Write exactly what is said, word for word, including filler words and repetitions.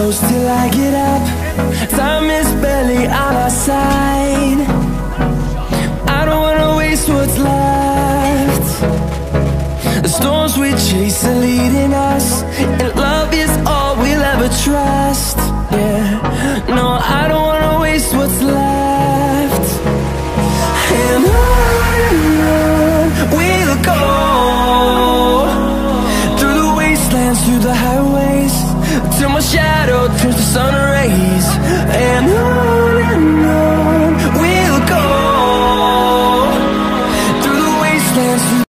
close till I get up. Time is barely on our side. I don't wanna waste what's left. The storms we chase are leading us, and love is all we'll ever trust. Yeah, no, I don't wanna waste what's left. And on and on we'll go, through the wastelands, through the highways, till my shadow turns to sun rays. And on and on